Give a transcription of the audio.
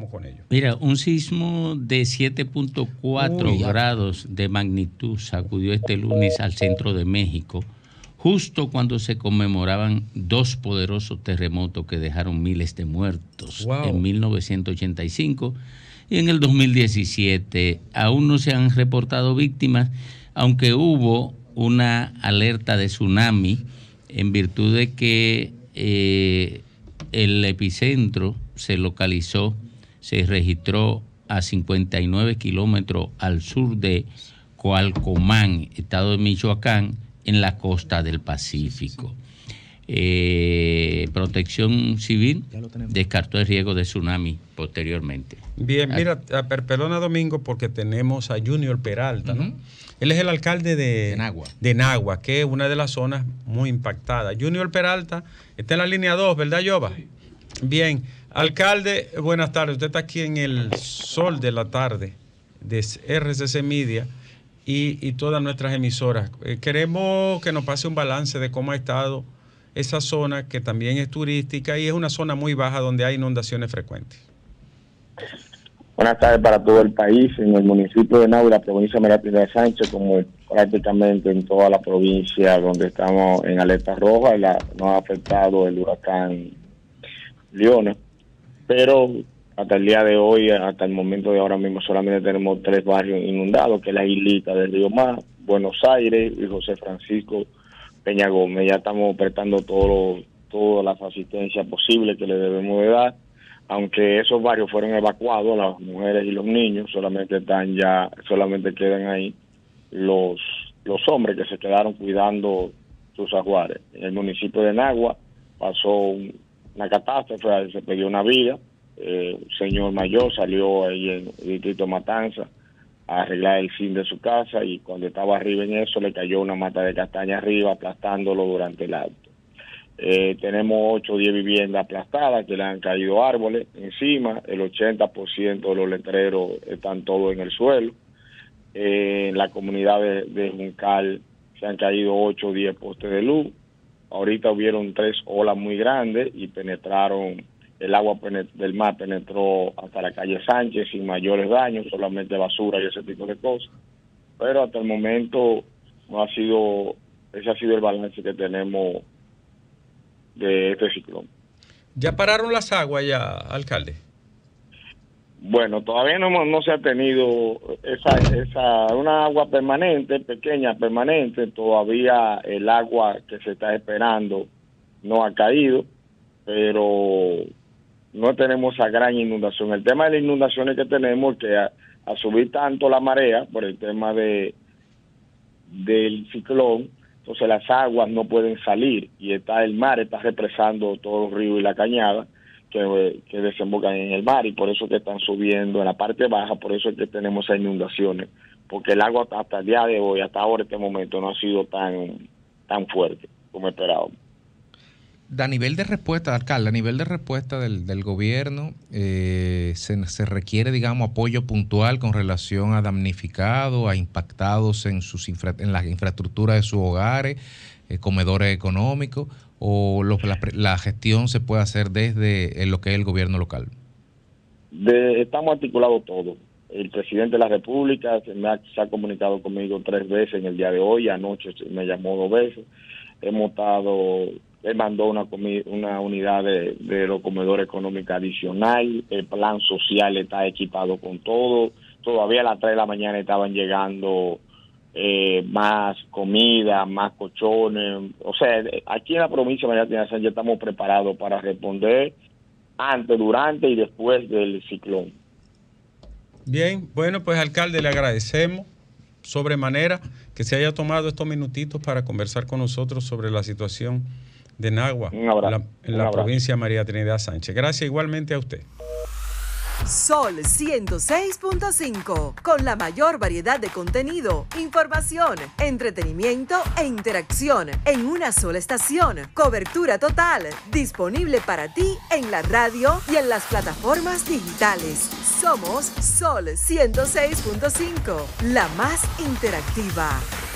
vamos con ello. Mira, un sismo de 7.4 grados de magnitud sacudió este lunes al centro de México, justo cuando se conmemoraban dos poderosos terremotos que dejaron miles de muertos en 1985 y en el 2017. Aún no se han reportado víctimas, aunque hubo una alerta de tsunami en virtud de que el epicentro se registró a 59 kilómetros al sur de Coalcomán, estado de Michoacán, en la costa del Pacífico. Protección Civil descartó el riesgo de tsunami posteriormente. Bien, mira, perdona Domingo, porque tenemos a Junior Peralta, ¿no? Él es el alcalde de Nagua, que es una de las zonas muy impactadas. Junior Peralta está en la línea 2, ¿verdad, Yoba? Bien, alcalde, buenas tardes. Usted está aquí en el sol de la tarde de RCC Media y todas nuestras emisoras. Queremos que nos pase un balance de cómo ha estado esa zona, que también es turística y es una zona muy baja donde hay inundaciones frecuentes. Buenas tardes para todo el país. En el municipio de Nagua, la provincia de María Trinidad Sánchez, como prácticamente en toda la provincia donde estamos en alerta roja, nos ha afectado el huracán Leona, pero hasta el día de hoy, hasta el momento de ahora mismo, solamente tenemos 3 barrios inundados, que es la islita del Río Mar, Buenos Aires y José Francisco Peña Gómez. Ya estamos prestando todas las asistencias posibles que le debemos de dar, aunque esos barrios fueron evacuados, las mujeres y los niños solamente quedan ahí los hombres que se quedaron cuidando sus ajuares. En el municipio de Nagua pasó una catástrofe, se perdió una vida, un señor mayor salió ahí en el distrito Matanza a arreglar el zinc de su casa y cuando estaba arriba en eso le cayó una mata de castaña arriba, aplastándolo durante el acto. Tenemos 8 o 10 viviendas aplastadas que le han caído árboles encima, el 80% de los letreros están todos en el suelo. En la comunidad de Juncal se han caído 8 o 10 postes de luz. Ahorita hubieron 3 olas muy grandes y el agua del mar penetró hasta la calle Sánchez sin mayores daños, solamente basura y ese tipo de cosas. Pero hasta el momento ese ha sido el balance que tenemos de este ciclón. ¿Ya pararon las aguas ya, alcalde? Bueno, todavía no se ha tenido una agua permanente, pequeña permanente. Todavía el agua que se está esperando no ha caído, pero no tenemos esa gran inundación. El tema de las inundaciones que tenemos es que a subir tanto la marea por el tema del ciclón, entonces las aguas no pueden salir y el mar está represando todos los ríos y la cañada que desembocan en el mar, y por eso que están subiendo en la parte baja, por eso es que tenemos esas inundaciones, porque el agua hasta el día de hoy, hasta ahora, este momento, no ha sido tan fuerte como esperábamos. A nivel de respuesta, alcalde, a nivel de respuesta del gobierno, se requiere, digamos, apoyo puntual con relación a damnificados, a impactados en la infraestructura de sus hogares, comedores económicos, o la gestión se puede hacer desde lo que es el gobierno local. Estamos articulados todos. El presidente de la República se ha comunicado conmigo 3 veces en el día de hoy, anoche me llamó 2 veces. Él mandó una unidad de los comedores económicos adicional. El plan social está equipado con todo. Todavía a las 3 de la mañana estaban llegando más comida, más colchones. O sea, aquí en la provincia de María Trinidad Sánchez estamos preparados para responder antes, durante y después del ciclón. Bien, bueno, pues alcalde, le agradecemos sobremanera que se haya tomado estos minutitos para conversar con nosotros sobre la situación de Nagua en la provincia de María Trinidad Sánchez. Gracias igualmente a usted. Sol 106.5, con la mayor variedad de contenido, información, entretenimiento e interacción en una sola estación. Cobertura total, disponible para ti en la radio y en las plataformas digitales. Somos Sol 106.5, la más interactiva.